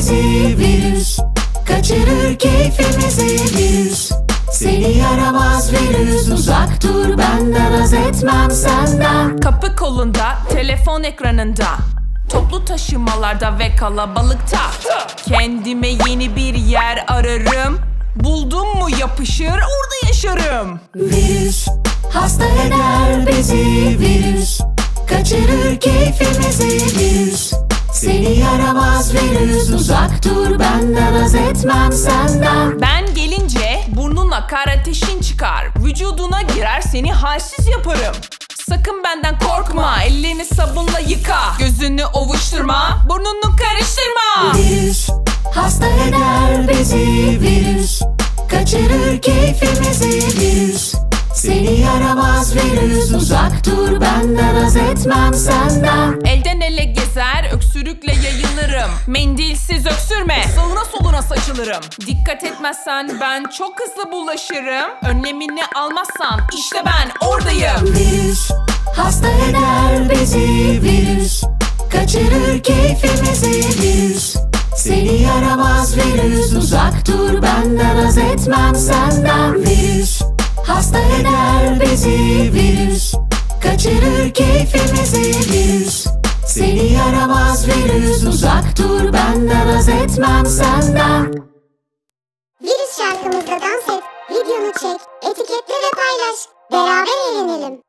bizi virüs, kaçırır keyfimizi virüs. Seni yaramaz virüs, uzak dur benden, haz etmem senden. Kapı kolunda, telefon ekranında, toplu taşımalarda ve kalabalıkta. Kendime yeni bir yer ararım. Buldum mu yapışır, orada yaşarım. Virüs hasta eder bizi virüs, kaçırır keyfimizi virüs. Seni yaramaz virüs, uzak dur benden, haz etmem senden. Ben gelince burnun akar, ateşin çıkar, vücuduna girer, seni halsiz yaparım. Sakın benden korkma, ellerini sabunla yıka, gözünü ovuşturma, burnunu karıştırma. Virüs hasta eder bizi virüs, kaçırır keyfimizi virüs. Seni yaramaz virüs, uzak dur benden, haz etmem senden. Elden ele gezer, öksürükle yayılırım. Mendilsiz öksürme, sağına soluna saçılırım. Dikkat etmezsen ben çok hızlı bulaşırım. Önlemini almazsan işte ben oradayım. Virüs hasta eder bizi virüs, kaçırır keyfimizi virüs. Seni yaramaz virüs, uzak dur benden, haz etmem senden. Virüs hasta eder bizi virüs, kaçırır keyfimizi virüs. Seni yaramaz virüs, uzak dur benden, haz etmem senden. Virüs şarkımızda dans et, videonu çek, etiketle ve paylaş. Beraber eğlenelim.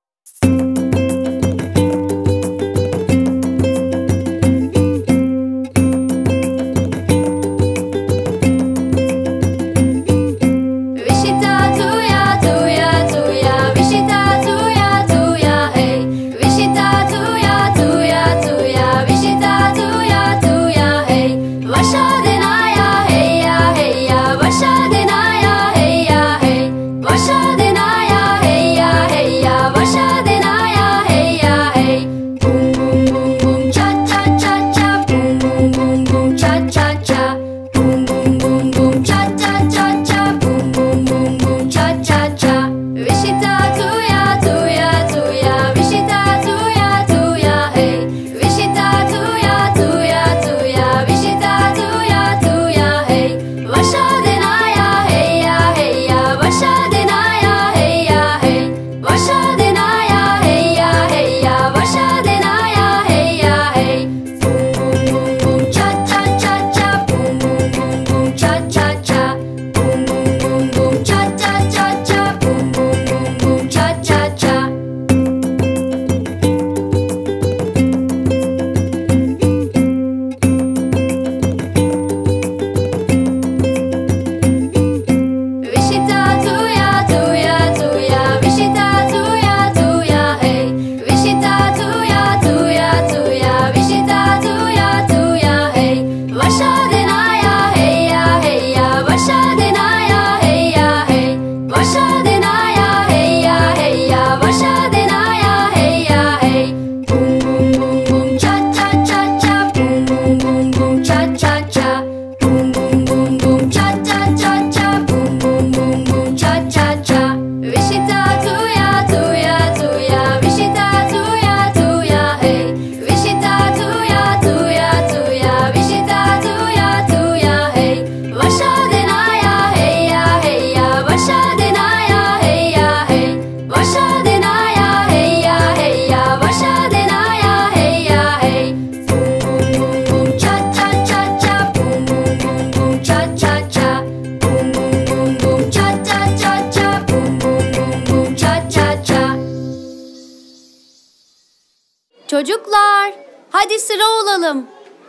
Çocuklar, hadi sıra olalım.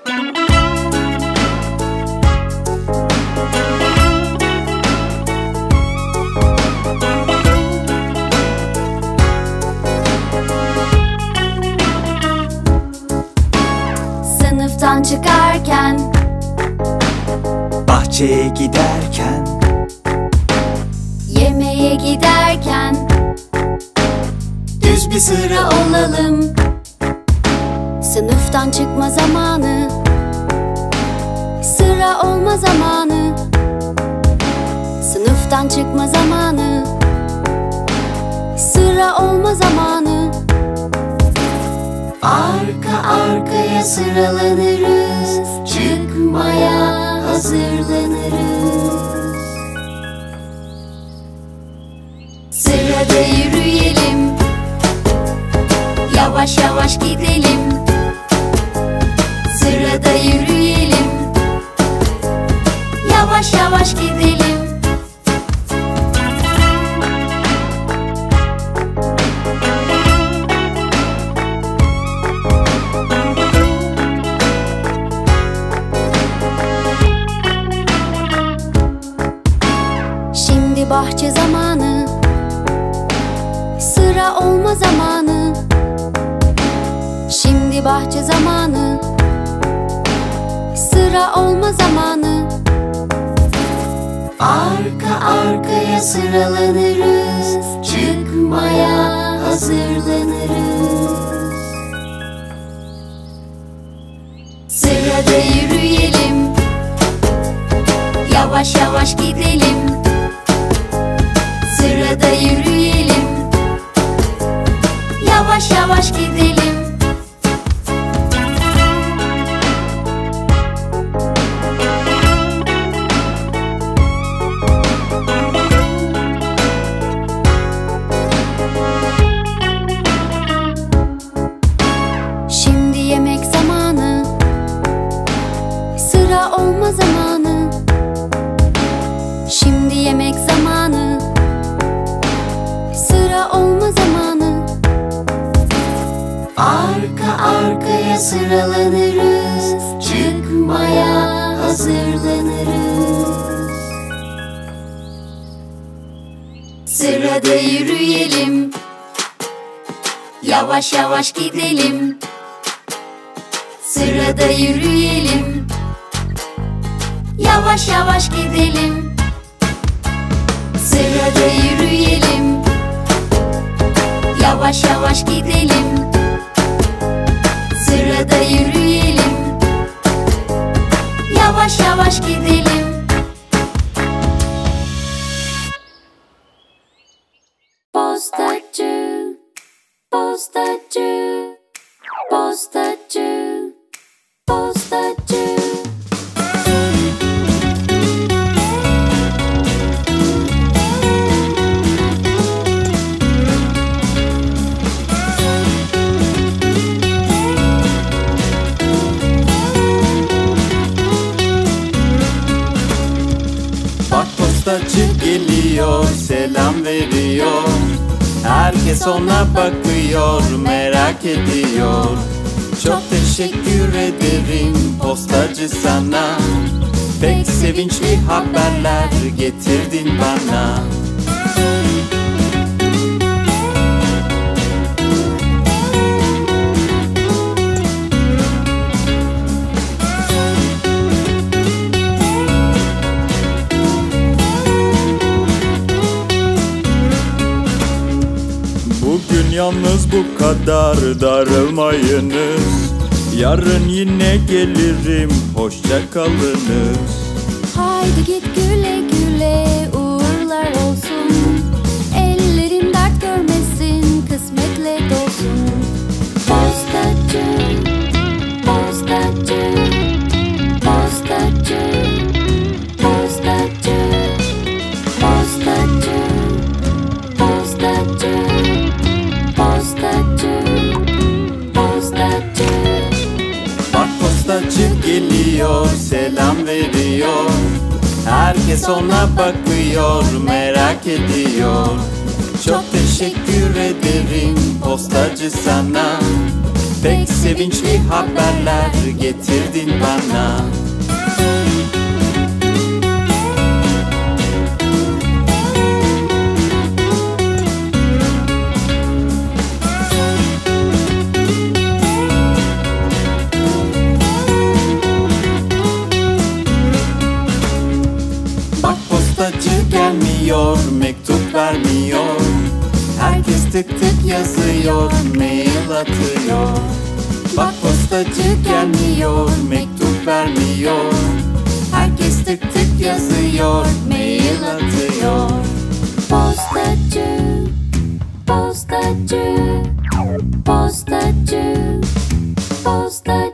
Sınıftan çıkarken, bahçeye giderken, yemeğe giderken, düz bir sıra olalım. Sınıftan çıkma zamanı, sıra olma zamanı. Sınıftan çıkma zamanı, sıra olma zamanı. Arka arkaya sıralanırız, çıkma çıkmaya hazırlanırız. Sırada yürüyelim, yavaş yavaş gidelim. Sırada yürüyelim, yavaş yavaş gidelim. Şimdi bahçe zamanı, sıra olma zamanı. Şimdi bahçe zamanı, sıra olma zamanı. Arka arkaya sıralanırız, çıkmaya hazırlanırız. Sırada yürüyelim, yavaş yavaş gidelim. Sırada yürüyelim, yavaş yavaş gidelim. Şimdi yemek zamanı, sıra olma zamanı. Şimdi yemek zamanı, sıra olma zamanı. Arka arkaya sıralanırız, çıkmaya hazırlanırız. Sırada yürüyelim, yavaş yavaş gidelim. Sırada yürüyelim, yavaş yavaş gidelim. Sırada yürüyelim, yavaş yavaş gidelim. Sırada yürüyelim, yavaş yavaş gidelim. Postacı, postacı, postacı, postacı. Bak postacı geliyor, selam veriyor. Herkes ona bakıyor, merak ediyor. Çok teşekkür ederim postacı sana. Pek sevinçli haberler getirdin bana. Bugün yalnız bu kadar, darılmayınız. Yarın yine gelirim, hoşça kalınız. Haydi git güle güle, uğurlar olsun. Ellerin dert görmesin, kısmetle dolsun. Postacı, postacı, postacı, postacı, postacı, postacı, postacı, postacı. Bak postacı geliyor, selam veriyor. Herkes ona bakıyor, merak ediyor. Çok teşekkür ederim postacı sana. Pek sevinçli haberler getirdin bana. Bak postacı gelmiyor, mektup vermiyor. Herkes tık tık yazıyor, mail atıyor. Bak postacı gelmiyor, mektup vermiyor. Herkes tık tık yazıyor, mail atıyor. Postacı, postacı, postacı, postacı.